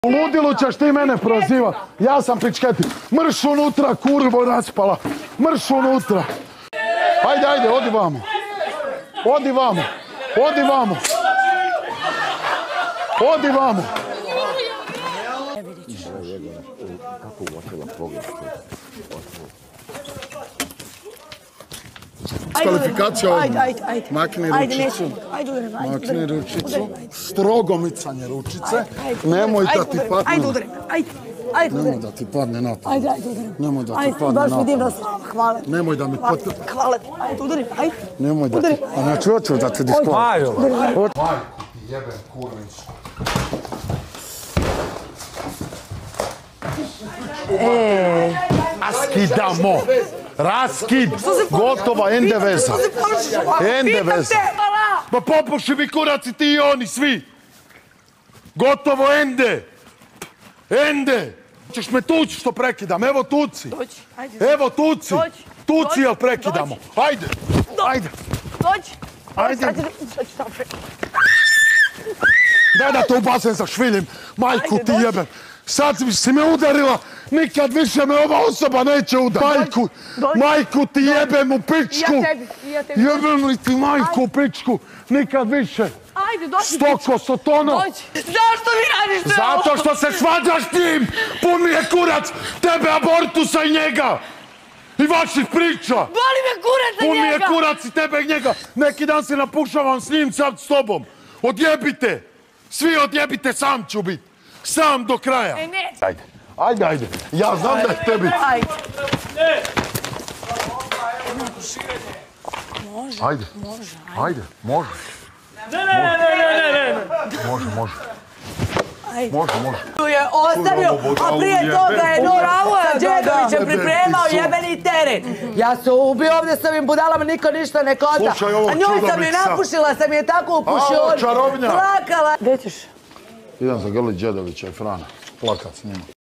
U ludilu ćeš ti mene prozivat. Ja sam pičketi. Mrš unutra, kurvo raspala. Mrš unutra. Ajde, odi vamo. Odi vamo. Odi vamo. Odi vamo. Kvalifikacija odmah. Makni ručicu. Makni ručicu. Strogo micanje ručice. Nemoj da ti padne. Nemoj da ti padne na to. Nemoj da ti padne na to. Nemoj da mi padne. Hvala. Ajde, udari. Ajde. Nemoj da ti... A znači hoću da ti diskvalifikujem. Majku ti jebem kurvić. Raskidamo. Raskid. Gotova, ende veza. Ende veza. Pa popuši mi kuraci ti i oni svi. Gotovo, ende. Ende. Ćeš me tući što prekidam. Evo tuci. Evo tuci. Tuci jel prekidamo. Ajde. Ajde. Ajde. Daj da te u bazen zašviljim. Majku ti jebem. Sad si me udarila. Nikad više me ova osoba neće udariti. Majku ti jebem u pičku. Jebem li ti majku u pičku. Nikad više. Ajde, dođi. Stoko, sotono. Zašto mi radiš sve ovo? Zato što se svađaš s njim. Pun mi je kurac tebe, abortusa i njega. I vaših priča. Boli me kurac za njega. Pun mi je kurac i tebe i njega. Neki dan se napušavam s njim, sad s tobom. Odjebite. Svi odjebite, sam ću bit. Sam do kraja. Neće. Ajde. Ja znam da je tebi. Ajde. Može. Tu je ostavio, a prije toga je sa Đedovićem pripremao jebeni teren. Ja se ubio ovdje s ovim budalama, niko ništa ne konta. A njoj sam je napušila, sam je tako upušio, plakala. Gdje ćeš? Idem za grlit Đedovića i Frana. Plakat s njima.